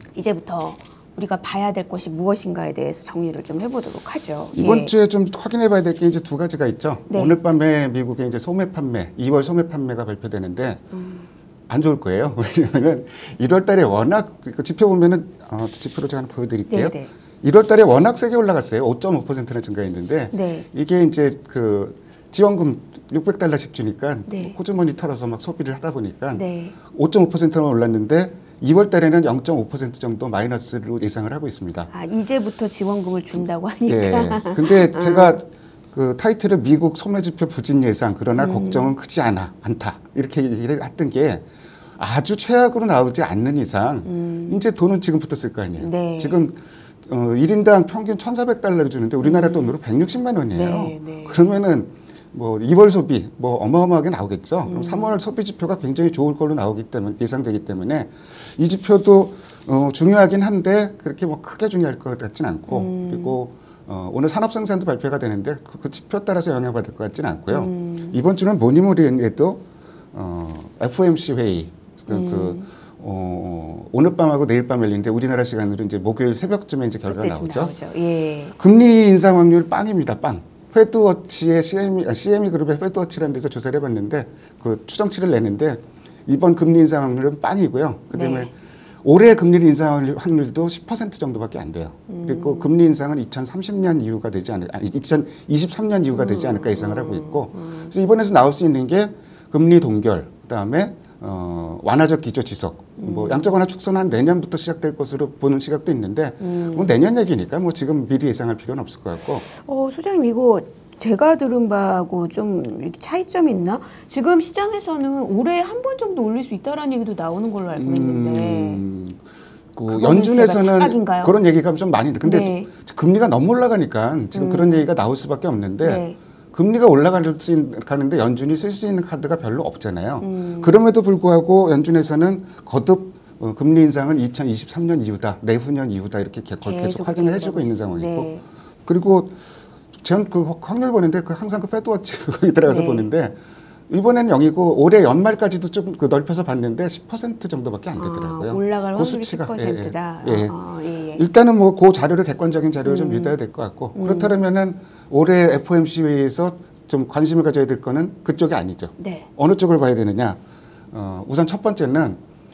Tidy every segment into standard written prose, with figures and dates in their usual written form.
이제부터 우리가 봐야 될 것이 무엇인가에 대해서 정리를 좀 해보도록 하죠. 이번 주에 좀 확인해봐야 될 게 이제 두 가지가 있죠. 네. 오늘 밤에 미국의 이제 소매 판매, 2월 소매 판매가 발표되는데 안 좋을 거예요. 왜냐면은 1월 달에 워낙 그 지표 보면은 지표로 제가 하나 보여드릴게요. 네, 1월 달에 워낙 세게 올라갔어요. 5.5%나 증가했는데 네. 이게 이제 그 지원금 600달러씩 주니까 네. 호주머니 털어서 막 소비를 하다 보니까 네. 5.5%만 올랐는데 2월 달에는 0.5% 정도 마이너스로 예상을 하고 있습니다. 아, 이제부터 지원금을 준다고 하니까. 예. 근데 제가 그 타이틀을 미국 소매지표 부진 예상 그러나 걱정은 크지 않다 이렇게 얘기를 했던 게 아주 최악으로 나오지 않는 이상 이제 돈은 지금부터 쓸 거 아니에요. 네. 지금 1인당 평균 1,400달러를 주는데 우리나라 돈으로 160만 원이에요. 네, 네. 그러면은 뭐 2월 소비 뭐 어마어마하게 나오겠죠. 그럼 3월 소비 지표가 굉장히 좋을 걸로 나오기 때문에 예상되기 때문에 이 지표도 중요하긴 한데 그렇게 뭐 크게 중요할 것 같지는 않고 그리고 오늘 산업 생산도 발표가 되는데 그 지표 따라서 영향받을 것 같지는 않고요. 이번 주는 뭐니 뭐니 해도 FOMC 회의 오늘 밤하고 내일 밤 열리는데 우리나라 시간으로 이제 목요일 새벽쯤에 이제 결과가 나오죠. 예. 금리 인상 확률 빵입니다. 빵. 페드워치의 CME 그룹의 페드워치라는 데서 조사를 해봤는데 그 추정치를 내는데 이번 금리 인상 확률은 빵이고요. 그다음에 네. 올해 금리 인상 확률도 10% 정도밖에 안 돼요. 그리고 금리 인상은 2030년 이후가 되지 않을까, 2023년 이후가 되지 않을까 예상을 하고 있고, 그래서 이번에서 나올 수 있는 게 금리 동결, 그다음에 완화적 기조 지속, 뭐 양적 완화 축소는 한 내년부터 시작될 것으로 보는 시각도 있는데, 뭐 내년 얘기니까 뭐 지금 미리 예상할 필요는 없을 것 같고. 소장님 이거 제가 들은 바하고 좀 이렇게 차이점이 있나? 지금 시장에서는 올해 한 번 정도 올릴 수 있다라는 얘기도 나오는 걸로 알고 있는데. 그 연준에서는 그런 얘기가 좀 많이 근데 네. 금리가 너무 올라가니까 지금 그런 얘기가 나올 수밖에 없는데 네. 금리가 올라가는데 연준이 쓸 수 있는 카드가 별로 없잖아요. 그럼에도 불구하고 연준에서는 거듭 금리 인상은 2023년 이후다, 내후년 이후다 이렇게 계속 확인을 해주고 있는 상황이고 네. 그리고 전 그 확률 보는데 항상 그 페드워치 거기 들어가서 네. 보는데 이번에는 0이고 올해 연말까지도 좀 넓혀서 봤는데 10% 정도밖에 안 되더라고요. 올라갈 그 확률이 수치가 10%다. 예. 예. 일단은 뭐 그 자료를 객관적인 자료를 좀 믿어야 될 것 같고 그렇다면은 올해 FOMC 회의에서 좀 관심을 가져야 될 거는 그쪽이 아니죠. 네. 어느 쪽을 봐야 되느냐? 우선 첫 번째는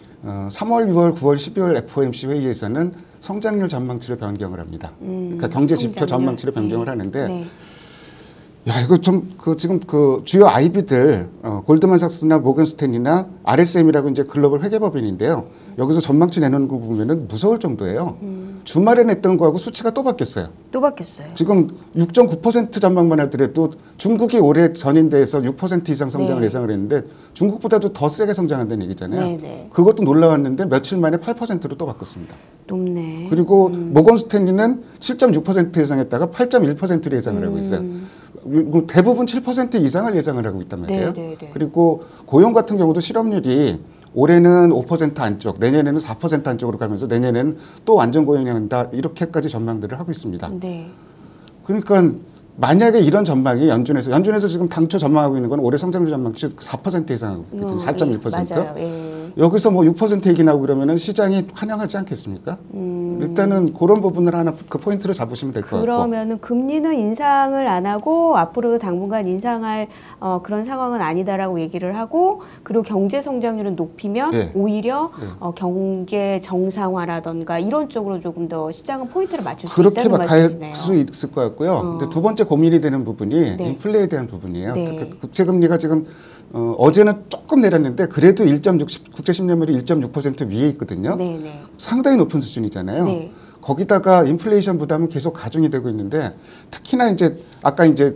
3월, 6월, 9월, 12월 FOMC 회의에서는 성장률 전망치를 변경을 합니다. 그러니까 경제 지표 전망치를 변경을 하는데. 네. 야, 이거 좀, 지금 주요 IB들, 골드만삭스나 모건스탠이나 RSM이라고 이제 글로벌 회계법인인데요. 여기서 전망치 내놓는 거 보면은 무서울 정도예요. 주말에 냈던 거하고 수치가 또 바뀌었어요. 또 바뀌었어요. 지금 6.9% 전망만 하더라도 중국이 올해 전인대에서 6% 이상 성장을 네. 예상을 했는데 중국보다도 더 세게 성장한다는 얘기잖아요. 네, 네. 그것도 놀라웠는데 며칠 만에 8%로 또 바꿨습니다. 높네. 그리고 모건스탠리는 7.6% 예상했다가 8.1%로 예상을 하고 있어요. 대부분 7% 이상을 예상을 하고 있단 말이에요. 네. 그리고 고용 같은 경우도 실업률이 올해는 5% 안쪽, 내년에는 4% 안쪽으로 가면서 내년에는 또 완전 고용이 한다 이렇게까지 전망들을 하고 있습니다. 네. 그러니까 만약에 이런 전망이 연준에서 지금 당초 전망하고 있는 건 올해 성장률 전망치 4% 이상, 4.1%. 맞아요. 예. 여기서 뭐 6% 얘기 나오고 그러면은 시장이 환영하지 않겠습니까? 일단은 그런 부분을 하나 그 포인트로 잡으시면 될 것 같고. 그러면은 금리는 인상을 안 하고 앞으로도 당분간 인상할 그런 상황은 아니다라고 얘기를 하고 그리고 경제 성장률은 높이면 네. 오히려 경제 정상화라던가 이런 쪽으로 조금 더 시장은 포인트를 맞출 수 그렇게 있다는 말씀이시네요. 갈 수 있을 것 같고요. 근데 두 번째 고민이 되는 부분이 네. 인플레에 대한 부분이에요. 네. 국채금리가 지금 어제는 조금 내렸는데 그래도 국채 10년물이 1.6% 위에 있거든요. 네네. 상당히 높은 수준이잖아요. 네. 거기다가 인플레이션 부담은 계속 가중이 되고 있는데 특히나 이제 아까 이제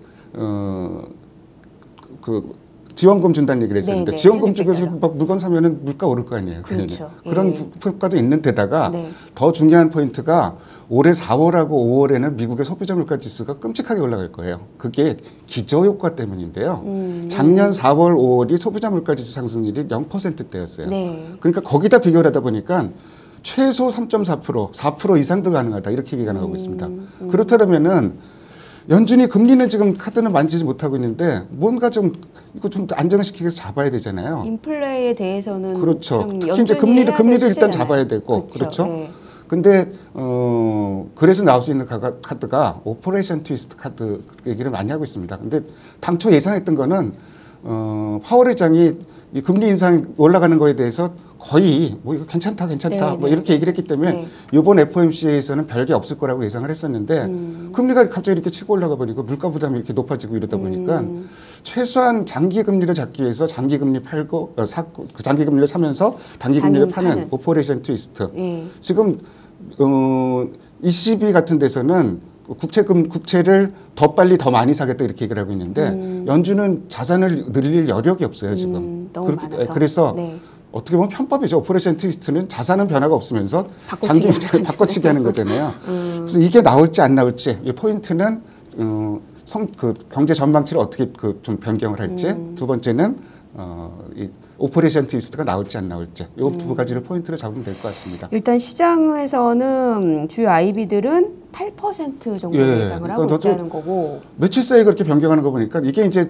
지원금 준다는 얘기를 했었는데 네, 지원금 세금 쪽에서 막 물건 사면은 물가 오를 거 아니에요. 그렇죠. 그런 효과도 있는 데다가 네. 더 중요한 포인트가 올해 4월하고 5월에는 미국의 소비자 물가 지수가 끔찍하게 올라갈 거예요. 그게 기저 효과 때문인데요. 작년 4월, 5월이 소비자 물가 지수 상승률이 0%대였어요. 네. 그러니까 거기다 비교를 하다 보니까 최소 3.4%, 4% 이상도 가능하다 이렇게 얘기가 나오고 있습니다. 그렇다면은 연준이 금리는 지금 카드는 만지지 못하고 있는데 뭔가 좀 이거 좀 안정을 시키기 위해서 잡아야 되잖아요. 인플레에 대해서는 그렇죠. 좀 특히 이제 연준이 해야 될 금리를 일단 숙제잖아요. 잡아야 되고 그렇죠. 네. 근데 그래서 나올 수 있는 카드가 오퍼레이션 트위스트 카드 얘기를 많이 하고 있습니다. 근데 당초 예상했던 거는 파월 의장이 이 금리 인상 올라가는 거에 대해서 거의 뭐 이거 괜찮다 네, 뭐 네. 이렇게 얘기를 했기 때문에 네. 이번 FOMC에서는 별게 없을 거라고 예상을 했었는데 금리가 갑자기 이렇게 치고 올라가 버리고 물가 부담이 이렇게 높아지고 이러다 보니까 최소한 장기 금리를 잡기 위해서 장기 금리 팔고 장기 금리를 사면서 단기 금리를 파는 오퍼레이션 트위스트. 네. 지금 ECB 같은 데서는 국채를 더 빨리 더 많이 사겠다 이렇게 얘기를 하고 있는데 연준은 자산을 늘릴 여력이 없어요 지금. 너무 많아서. 그래서 네. 어떻게 보면 편법이죠. 오퍼레이션 트위스트는 자산은 변화가 없으면서 바꿔치기 장기 바꿔치기 하는 거잖아요. 그래서 이게 나올지 안 나올지 이 포인트는 경제 전망치를 어떻게 좀 변경을 할지 두 번째는 이 오퍼레이션 트위스트가 나올지 안 나올지 이 두 가지를 포인트로 잡으면 될 것 같습니다. 일단 시장에서는 주요 IB들은 8% 정도 예상을 하고 있다는 거고. 며칠 사이에 그렇게 변경하는 거 보니까 이게 이제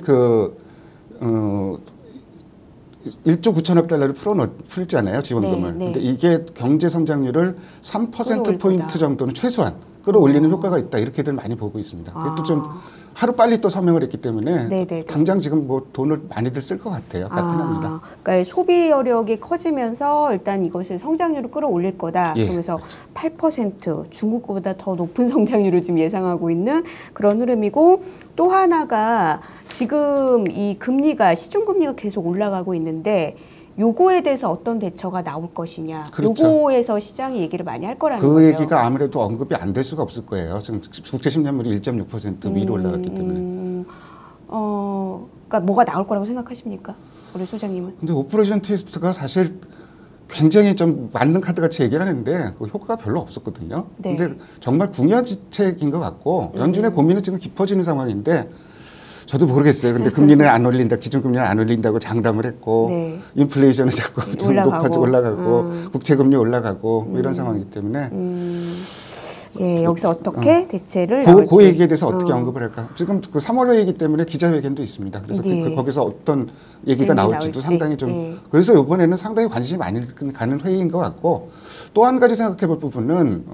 1조 9천억 달러를 풀잖아요, 지원금을. 네, 네. 근데 이게 경제 성장률을 3%포인트 정도는 최소한 끌어올리는 효과가 있다. 이렇게들 많이 보고 있습니다. 그것도 좀 하루 빨리 또 서명을 했기 때문에 네네네. 당장 지금 뭐 돈을 많이들 쓸 것 같아요. 가뿐합니다. 그러니까 소비 여력이 커지면서 일단 이것을 성장률을 끌어올릴 거다. 예, 그러면서 8% 중국보다 더 높은 성장률을 지금 예상하고 있는 그런 흐름이고 또 하나가 지금 이 금리가 시중금리가 계속 올라가고 있는데 요거에 대해서 어떤 대처가 나올 것이냐. 그렇죠. 요거에서 시장이 얘기를 많이 할 거라는 그 거죠. 얘기가 아무래도 언급이 안 될 수가 없을 거예요. 지금 국채 10년물이 1.6% 위로 올라갔기 때문에. 그러니까 뭐가 나올 거라고 생각하십니까? 우리 소장님은? 근데 오퍼레이션 트위스트가 사실 굉장히 좀 맞는 카드 같이 얘기를 하는데 그 효과가 별로 없었거든요. 네. 근데 정말 궁여지책인 것 같고 연준의 고민은 지금 깊어지는 상황인데 저도 모르겠어요. 근데 금리는 안 올린다, 기준금리는 안 올린다고 장담을 했고 네. 인플레이션은 자꾸 좀 높아지고 올라가고 국채금리 올라가고 뭐 이런 상황이기 때문에 예, 여기서 어떻게 대체를 나올지. 그 얘기에 대해서 어떻게 언급을 할까? 지금 그 3월호이기 때문에 기자회견도 있습니다. 그래서 네. 거기서 어떤 얘기가 나올지도 상당히 좀 네. 그래서 이번에는 상당히 관심이 많이 가는 회의인 것 같고 또 한 가지 생각해 볼 부분은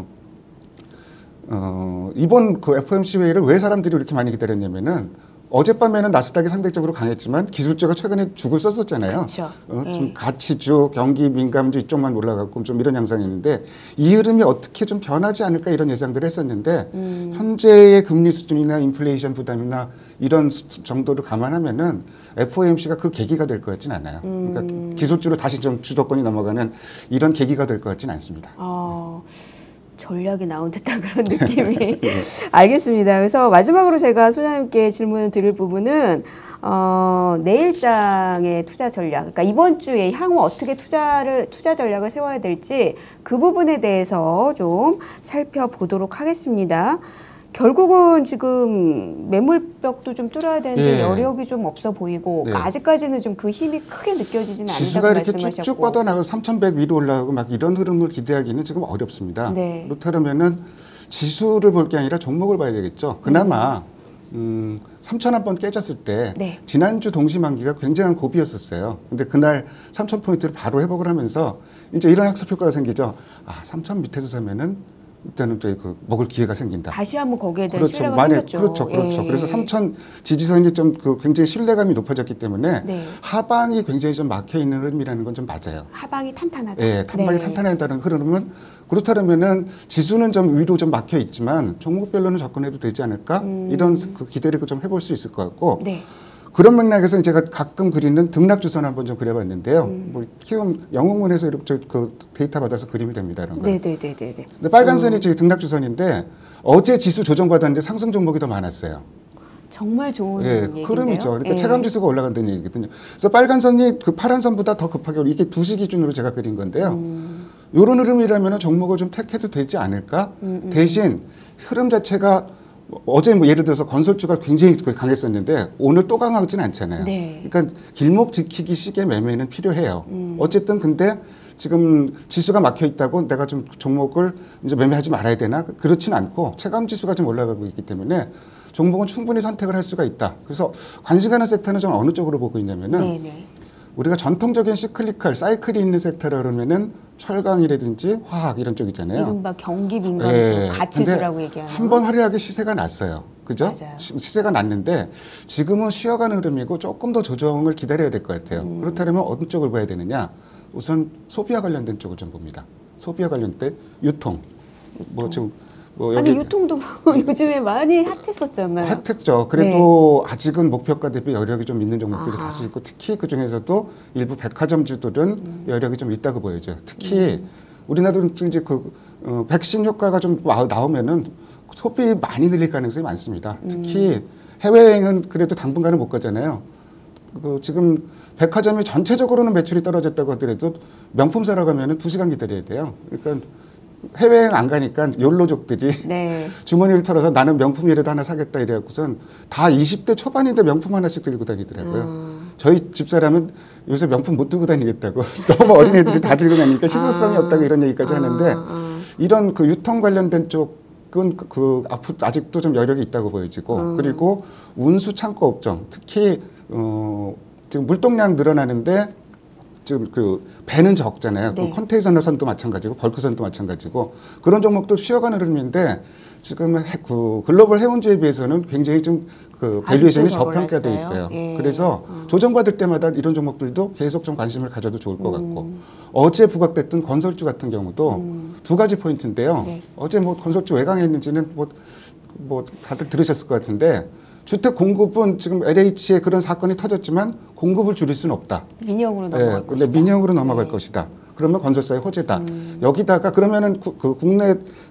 이번 그 FOMC 회의를 왜 사람들이 이렇게 많이 기다렸냐면은 어젯밤에는 나스닥이 상대적으로 강했지만 기술주가 최근에 죽을 썼었잖아요. 그렇죠. 좀 가치주, 경기 민감주 이쪽만 올라가고 좀 이런 양상이었는데 이 흐름이 어떻게 좀 변하지 않을까 이런 예상들을 했었는데 현재의 금리 수준이나 인플레이션 부담이나 이런 정도를 감안하면은 FOMC가 그 계기가 될 것 같진 않아요. 그러니까 기술주로 다시 좀 주도권이 넘어가는 이런 계기가 될 것 같진 않습니다. 전략이 나온 듯한 그런 느낌이. 알겠습니다. 그래서 마지막으로 제가 소장님께 질문을 드릴 부분은 내일장의 투자 전략, 그러니까 이번 주에 향후 어떻게 투자 전략을 세워야 될지 그 부분에 대해서 좀 살펴보도록 하겠습니다. 결국은 지금 매물벽도 좀 뚫어야 되는데 예. 여력이 좀 없어 보이고 네. 아직까지는 좀 그 힘이 크게 느껴지지는 지수가 않는다고 이렇게 말씀하셨고. 쭉쭉 뻗어나가고 3,100 위로 올라가고 막 이런 흐름을 기대하기는 지금 어렵습니다. 네. 그렇다면은 지수를 볼 게 아니라 종목을 봐야 되겠죠. 그나마 3,000 한번 깨졌을 때 네. 지난주 동시만기가 굉장한 고비였었어요. 근데 그날 3,000포인트를 바로 회복을 하면서 이제 이런 학습 효과가 생기죠. 3,000 밑에서 사면은 일단은 또 먹을 기회가 생긴다. 다시 한번 거기에 대한 그렇죠. 신뢰가 생겼죠. 그렇죠. 예. 그래서 3,000 지지선이 좀 굉장히 신뢰감이 높아졌기 때문에 네. 하방이 굉장히 좀 막혀 있는 흐름이라는 건 좀 맞아요. 하방이 탄탄하다. 예, 하방이 탄탄하다는 흐름은 그렇다면은 지수는 좀 위로 좀 막혀 있지만 종목별로는 접근해도 되지 않을까 이런 그 기대를 좀 해볼 수 있을 것 같고. 네. 그런 맥락에서 제가 가끔 그리는 등락주선 한번 좀 그려봤는데요. 뭐 키움 영웅문에서 이렇게 그 데이터 받아서 그림이 됩니다. 이런 거. 네네네네. 근데 빨간 선이 지금 등락주선인데 어제 지수 조정받았는데 상승 종목이 더 많았어요. 정말 좋은 예, 얘기인데요. 흐름이죠. 그러니까 예. 체감 지수가 올라간다는 얘기거든요. 그래서 빨간 선이 그 파란 선보다 더 급하게 이게 2시 기준으로 제가 그린 건데요. 이런 흐름이라면 종목을 좀 택해도 되지 않을까? 대신 흐름 자체가 어제 뭐 예를 들어서 건설주가 굉장히 강했었는데 오늘 또 강하지는 않잖아요. 네. 그러니까 길목 지키기 식의 매매는 필요해요. 어쨌든 근데 지금 지수가 막혀 있다고 내가 좀 종목을 이제 매매하지 말아야 되나? 그렇진 않고 체감 지수가 좀 올라가고 있기 때문에 종목은 충분히 선택을 할 수가 있다. 그래서 관심 가는 섹터는 저는 어느 쪽으로 보고 있냐면은 네네. 우리가 전통적인 시클리컬 사이클이 있는 섹터라 그러면은 철강이라든지 화학 이런 쪽 있잖아요. 이른바 경기 민감주, 가치주라고 얘기하는. 한번 화려하게 시세가 났어요. 그죠? 맞아요. 시세가 났는데 지금은 쉬어가는 흐름이고 조금 더 조정을 기다려야 될 것 같아요. 그렇다면 어느 쪽을 봐야 되느냐? 우선 소비와 관련된 쪽을 좀 봅니다. 소비와 관련된 유통. 뭐 지금 뭐 여기 아니 유통도 요즘에 많이 핫했었잖아요. 핫했죠. 그래도 아직은 목표가 대비 여력이 좀 있는 종목들이 다수 있고 특히 그 중에서도 일부 백화점주들은 여력이 좀 있다고 보여져요. 특히 우리나라도 이제 백신 효과가 좀 나오면은 소비 많이 늘릴 가능성이 많습니다. 특히 해외여행은 그래도 당분간은 못 가잖아요. 지금 백화점이 전체적으로는 매출이 떨어졌다고 하더라도 명품 사러 가면은 2시간 기다려야 돼요. 그러니까 해외여행 안 가니까 욜로족들이 네. 주머니를 털어서 나는 명품이라도 하나 사겠다 이래갖고선 다 20대 초반인데 명품 하나씩 들고 다니더라고요. 저희 집사람은 요새 명품 못 들고 다니겠다고 너무 어린애들이 다 들고 다니니까 희소성이 없다고 이런 얘기까지 하는데 이런 그 유통 관련된 쪽은 아직도 좀 여력이 있다고 보여지고 그리고 운수 창고 업종 특히 지금 물동량 늘어나는데 지금 배는 적잖아요. 네. 컨테이너선도 마찬가지고 벌크선도 마찬가지고 그런 종목도 쉬어가는 흐름인데 지금 글로벌 해운주에 비해서는 굉장히 좀 밸류에이션이 저평가되어 있어요. 예. 그래서 조정받을 때마다 이런 종목들도 계속 좀 관심을 가져도 좋을 것 같고 어제 부각됐던 건설주 같은 경우도 두 가지 포인트인데요. 네. 어제 뭐 건설주 왜 강했는지는 뭐 다들 들으셨을 것 같은데 주택 공급은 지금 LH의 그런 사건이 터졌지만 공급을 줄일 수는 없다. 민영으로 넘어갈 네, 근데 것이다. 민영으로 넘어갈 것이다. 그러면 건설사의 호재다. 여기다가 그러면은 국내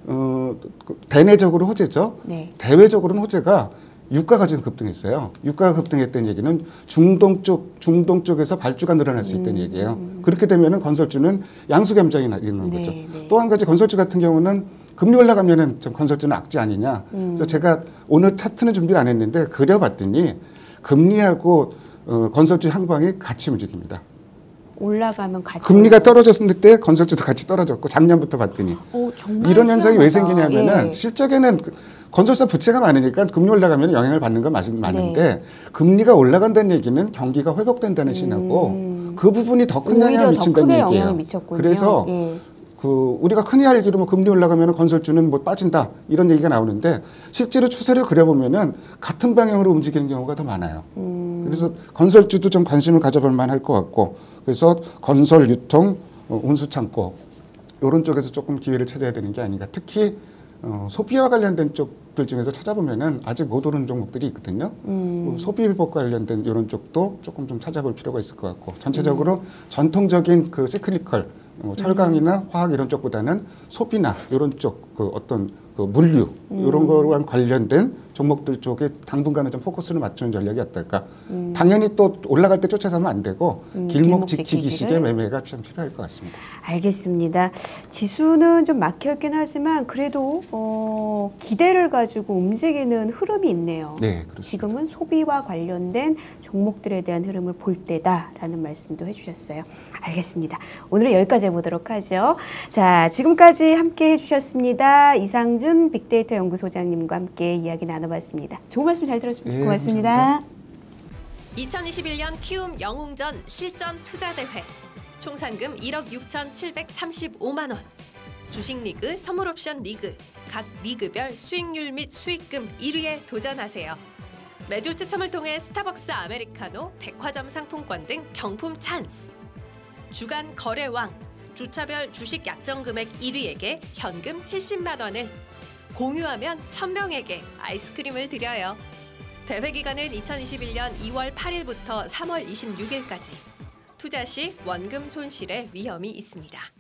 대내적으로 호재죠. 네. 대외적으로는 호재가 유가가 지금 급등했어요. 유가가 급등했다는 얘기는 중동 쪽에서 발주가 늘어날 수 있다는 얘기예요. 그렇게 되면은 건설주는 양수 겸장이 있는 네, 거죠. 네. 또 한 가지 건설주 같은 경우는 금리 올라가면은 좀 건설주는 악재 아니냐. 그래서 제가 오늘 차트는 준비를 안 했는데 그려봤더니 금리하고 건설주 향방이 같이 움직입니다. 올라가면 같이 금리가 떨어졌을 때 건설주도 같이 떨어졌고 작년부터 봤더니 정말 이런 현상이 왜 희한하다. 생기냐면은 예. 실적에는 건설사 부채가 많으니까 금리 올라가면 영향을 받는 건 맞는데 금리가 올라간다는 얘기는 경기가 회복된다는 신호고 그 부분이 더 큰 영향을 오히려 더 미친다는 크게 얘기예요. 영향을 미쳤군요. 그래서 예. 우리가 흔히 알기로 뭐 금리 올라가면 건설주는 뭐 빠진다 이런 얘기가 나오는데 실제로 추세를 그려보면은 같은 방향으로 움직이는 경우가 더 많아요. 그래서 건설주도 좀 관심을 가져볼 만할 것 같고 그래서 건설, 유통, 운수창고 이런 쪽에서 조금 기회를 찾아야 되는 게 아닌가. 특히 소비와 관련된 쪽들 중에서 찾아보면은 아직 못 오르는 종목들이 있거든요. 소비복 관련된 이런 쪽도 조금 좀 찾아볼 필요가 있을 것 같고 전체적으로 전통적인 그 시클리컬 철강이나 화학 이런 쪽보다는 소비나 이런 쪽 어떤 물류 이런 거와 관련된 종목들 쪽에 당분간은 좀 포커스를 맞추는 전략이 어떨까. 당연히 또 올라갈 때 쫓아서면 안 되고 길목 지키기식의 매매가 좀 필요할 것 같습니다. 알겠습니다. 지수는 좀 막혀있긴 하지만 그래도 기대를 가지고 움직이는 흐름이 있네요. 네, 그렇습니다. 지금은 소비와 관련된 종목들에 대한 흐름을 볼 때다라는 말씀도 해주셨어요. 알겠습니다. 오늘은 여기까지 해보도록 하죠. 자, 지금까지 함께 해주셨습니다. 이상준 빅데이터 연구소장님과 함께 이야기 나눠봤습니다. 좋은 말씀 잘 들었습니다. 네, 고맙습니다. 감사합니다. 2021년 키움 영웅전 실전 투자대회 총 상금 1억 6,735만 원 주식리그, 선물옵션 리그 각 리그별 수익률 및 수익금 1위에 도전하세요. 매주 추첨을 통해 스타벅스 아메리카노, 백화점 상품권 등 경품 찬스 주간 거래왕 주차별 주식 약정 금액 1위에게 현금 70만 원을 공유하면 1000명에게 아이스크림을 드려요. 대회 기간은 2021년 2월 8일부터 3월 26일까지. 투자 시 원금 손실의 위험이 있습니다.